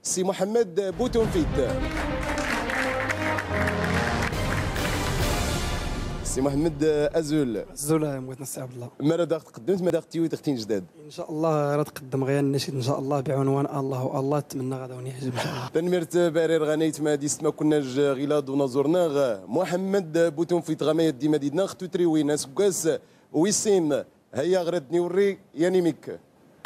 سي محمد بوتونفيت. سي محمد ازول بغيت نسي عبد الله. ماذا داغ تقدمت ماذا تيوي تختين جداد؟ ان شاء الله راه تقدم غير النشيد ان شاء الله بعنوان الله الله، نتمنى غدا ونعجب ان شاء الله. تنمرت بارير غنيت ما ديست ما كناش غيلاد ونزورنا محمد بوتونفيت غماية ديما ديدنا ختو تريوي ناس كاس ويسين هيا غرد نوري يعني ميك.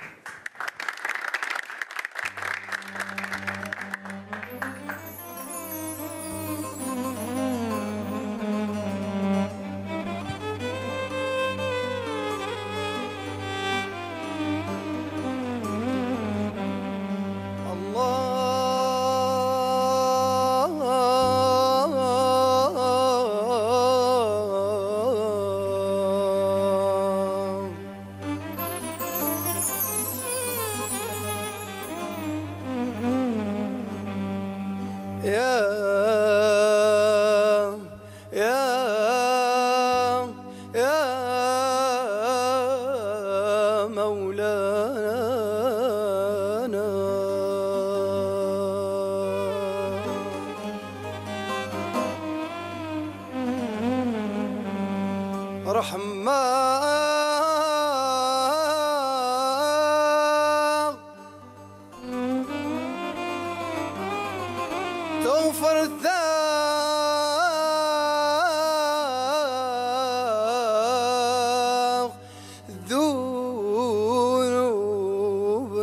يا مولانا رحمن تغفر ذنوب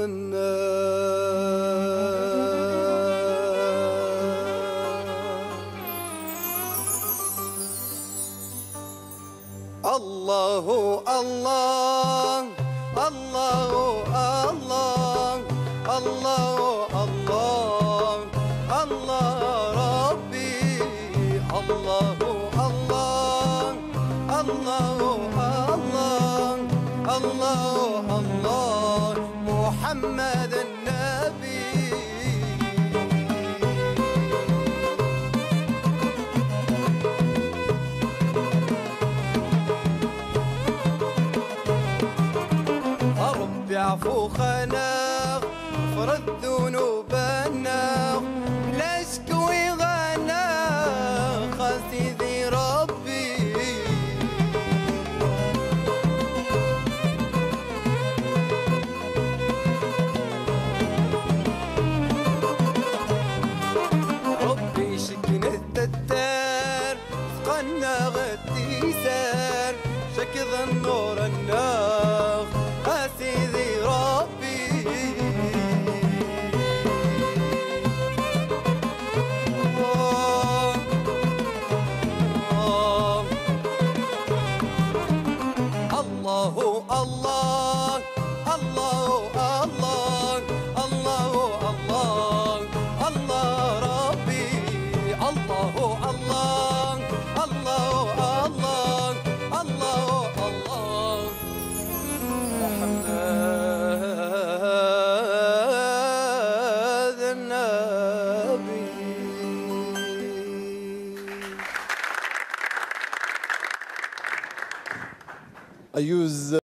الله الله الله الله الله الله الله ربي الله الله الله الله الله الله محمد النبي. ربي عفو خناق فرد ذنوبنا بلا شكوي غنى خاسيدي ربي. ربي شكن التتار فقنا غدي سار شكذ النور النار سيدي ربي. الله الله الله الله الله الله الله ربي الله الله الله الله الله الله محمد النبي. أيوز